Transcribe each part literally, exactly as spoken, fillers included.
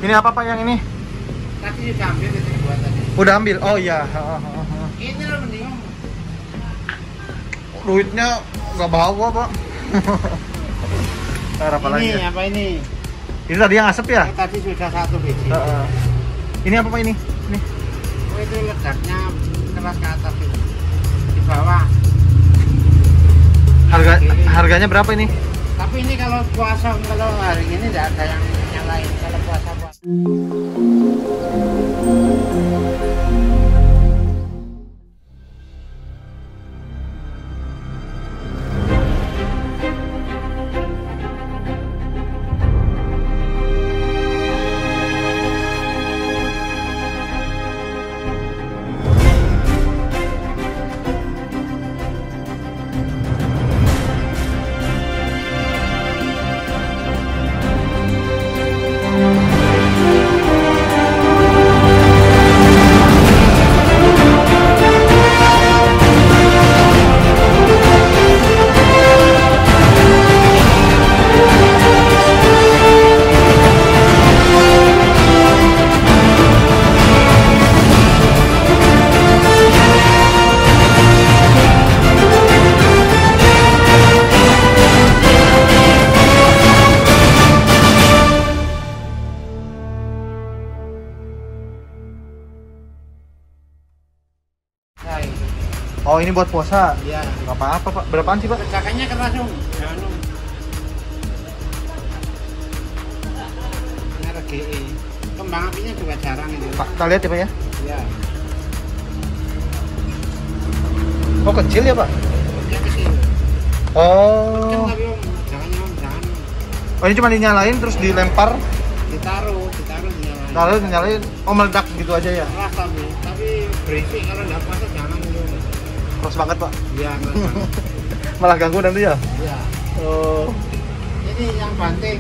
Ini apa Pak yang ini? Tadi udah ambil itu buat tadi. Udah ambil? Oh iya. Ini loh mending. Duitnya nggak bawa Pak. Ntar apa lagi? Ini Ya? apa ini? Ini tadi yang asap ya? Oh, tadi sudah satu biji. Uh, uh. Ini apa Pak ini? Ini. Oh itu ledaknya keras ke atas itu. Di bawah. Harga harganya berapa ini? Tapi ini kalau puasa, kalau hari ini tidak ada yang nyalain. Kalau puasa puasa. Oh ini buat puasa? Iya. Gak apa-apa Pak. Berapaan sih Pak? Ledakannya keras dong. Jangan dong. Ini R G E. Kembang apinya juga jarang itu. Pak, kita lihat ya Pak ya. Iya. Oh kecil ya Pak? Dia kecil. Oh. Kecil tapi om, jangan om, jangan. Oh ini cuma dinyalain terus dilempar. Ditaruh, ditaruh dinyalain. Lalu dinyalain. Oh meledak gitu aja ya? Keras tapi, tapi berisik kalau nggak puasa jangan gitu. Keras banget Pak. Iya, keras banget. Malah ganggu nanti ya? Iya. Oh. Ini yang banting.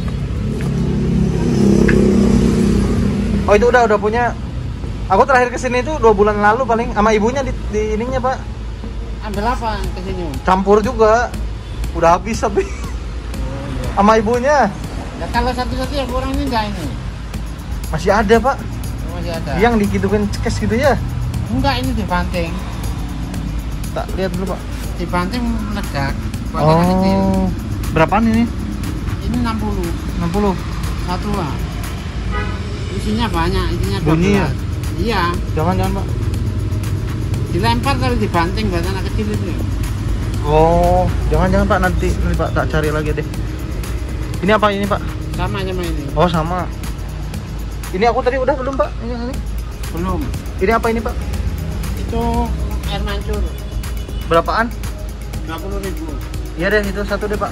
Oh itu udah udah punya. Aku terakhir kesini itu dua bulan lalu paling sama ibunya di, di ininya Pak. Ambil apa ke sini? Campur juga. Udah habis tapi. Oh, iya. Sama ibunya. Ya kalau satu-satu yang kurang ini enggak ini. Masih ada Pak. Oh, masih ada. Yang dikidupin cekes gitu ya? Enggak, ini dibanting. Tak lihat dulu Pak. Dibanting meledak. Bantingan kecil. Oh. Berapaan ini? Ini enam puluh. enam puluh. Satu lah. Isinya banyak, isinya dua belas. Bunyi ya? Iya. Jangan jangan Pak. Dilempar tapi dibanting buat anak kecil itu. Oh, jangan jangan Pak nanti nanti Pak tak cari lagi deh. Ini apa ini Pak? Sama sama ini. Oh sama. Ini aku tadi udah belum Pak? Ini ini. Belum. Ini apa ini Pak? Itu air mancur. Berapaan? dua puluh ribu. Iya deh itu satu deh Pak.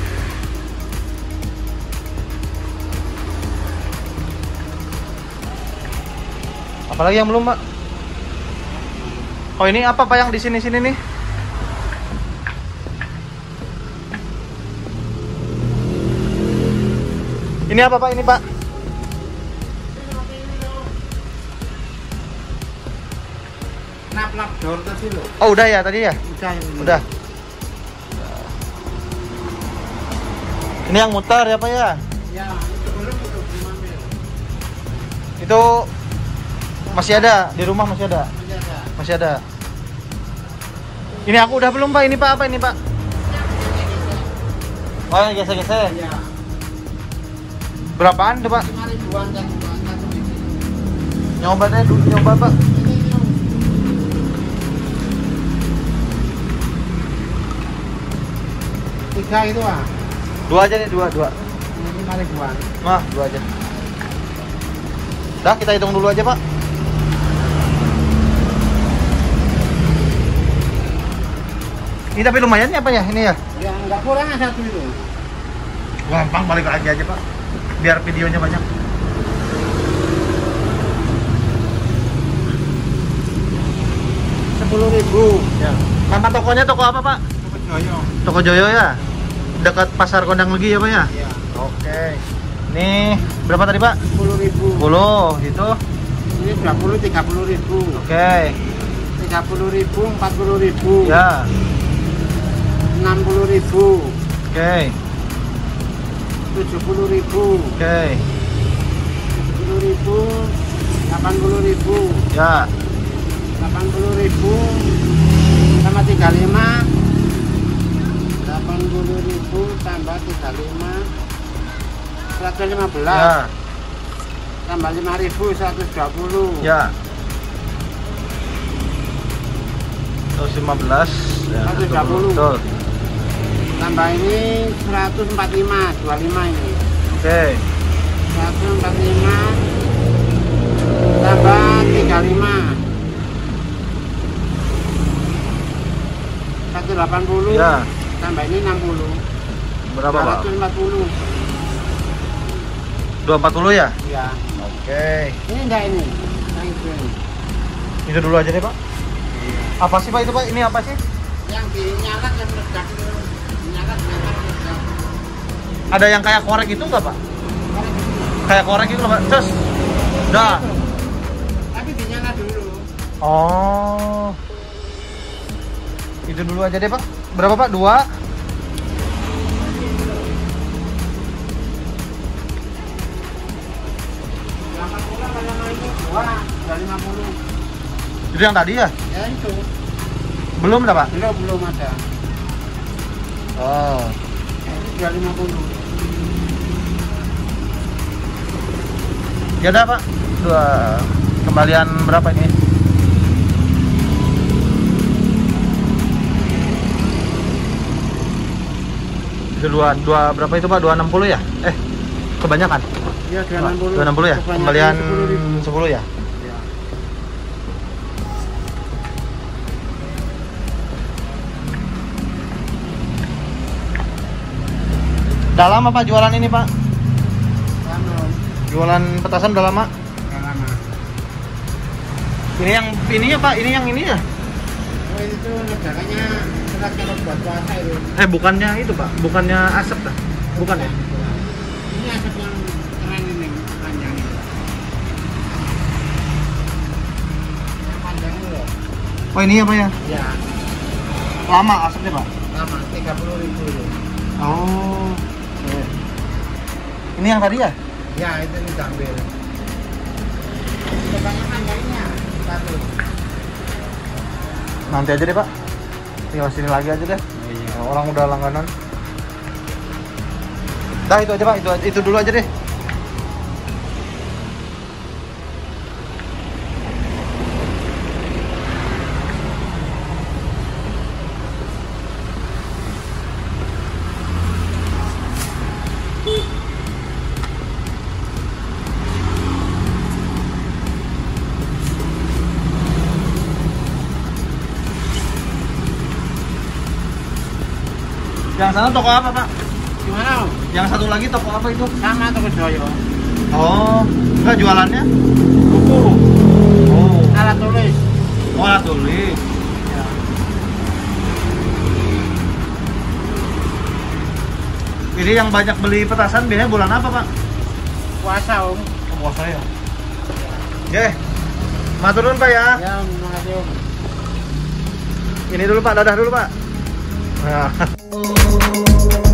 Apalagi yang belum Pak? Oh ini apa Pak yang di sini sini nih? Ini apa Pak ini Pak? Nap-nap dor tadi loh. Oh udah ya tadi ya? Udah ini. Udah. Ini yang muter ya Pak ya? Ya, itu belum itu belum ambil. Itu masih ada di rumah masih ada? Masih ada. Masih ada. Ini aku udah belum Pak? Ini Pak apa ini Pak? Oh yang gesek-gesek. Iya. Berapaan tuh Pak? lima ribuan dan satu biji. Nyoba deh dulu nyoba Pak. Ini ini. Tiga itu ah. Dua aja nih dua dua. Ini lima ribuan. Nah dua aja. Dah kita hitung dulu aja Pak. Ini tapi lumayan ya Pak ya ini ya? Ya nggak kurang satu itu. Gampang balik lagi aja Pak. Biar videonya banyak. Sepuluh ribu. Ya. Nama tokonya toko apa Pak? Toko Joyo. Toko Joyo ya? Dekat Pasar Kondang Legi ya Pak ya? Iya. Oke. Nih berapa tadi Pak? Sepuluh ribu. sepuluh itu. Ini dua puluh, tiga puluh ribu. Oke. Tiga puluh ribu, empat puluh ribu. Ya. Enam puluh ribu. Oke. Tujuh puluh ribu. Oke. delapan puluh ribu. Ya. delapan puluh ribu sama tiga puluh lima. delapan puluh ribu tambah tiga puluh lima. seratus lima belas. Ya. Tambah lima ribu seratus dua puluh. Ya. seratus lima belas. Ya, seratus dua puluh. betul. Tambah ini seratus empat puluh lima, dua puluh lima ini. Oke. seratus empat puluh lima tambah tiga puluh lima. seratus delapan puluh. Ya. Tambah ini enam puluh. Berapa, Pak? seratus empat puluh. dua ratus empat puluh ya? Ya. Oke. Ini enggak ini. Yang itu ini. Itu dulu aja deh, Pak. Iya. Apa sih, Pak, itu, Pak? Ini apa sih? Yang dinyalakan yang meledak itu. Dinyalakan memang meledak. Ada yang kayak korek itu nggak, Pak? Kayak korek itu, Pak. Cus. Udah. Tapi dinyala dulu. Oh. Itu dulu aja deh, Pak. Berapa, Pak? Dua? delapan puluh apa nama itu? Dua. Dua lima puluh. Itu yang tadi ya? Ya itu. Belum ada, Pak? Belum belum ada. Oh. Dua lima puluh. Ya udah, Pak. Dua. Kembalian berapa ini? Itu dua, dua berapa itu, Pak? dua ratus enam puluh ya? Eh, kebanyakan. Iya, dua ratus enam puluh. dua ratus enam puluh ya? Kebanyakan Kembalian sepuluh ribu. sepuluh ya? Ya. Udah lama, Pak, jualan ini, Pak? Lama. Jualan petasan udah lama? Udah lama. Ini yang ininya, Pak, ini yang ini ya? Oh, itu ledakannya berat kalau buat puasa itu. Eh, bukannya itu, Pak. Bukannya asap, dah. Bukan ya? Ini asap yang keren ini, panjang ini. Yang panjang itu loh. Oh, ini apa ya? Ya, Lama asapnya, Pak? lama, tiga puluh ribu itu. Oh. Oke. Ini yang tadi ya? Ya, itu ini diambil. Ledakannya panjangnya satu. Nanti aja deh, Pak. Tinggal sini lagi aja deh. Oh iya. Orang udah langganan. Dah, itu aja, Pak. Itu itu dulu aja deh. Yang sana toko apa, Pak? Gimana? Om? Yang satu lagi toko apa itu? Sama toko Joyo. Oh, enggak jualannya? Buku. Oh, Alat tulis. oh alat tulis. Ya. Ini yang banyak beli petasan biasanya bulan apa, Pak? Puasa, Om. Puasa ya. Oke. Matur nuwun, Pak ya. Ya, Om, terima kasih, Om. Ini dulu, Pak. Dadah dulu, Pak. Nah.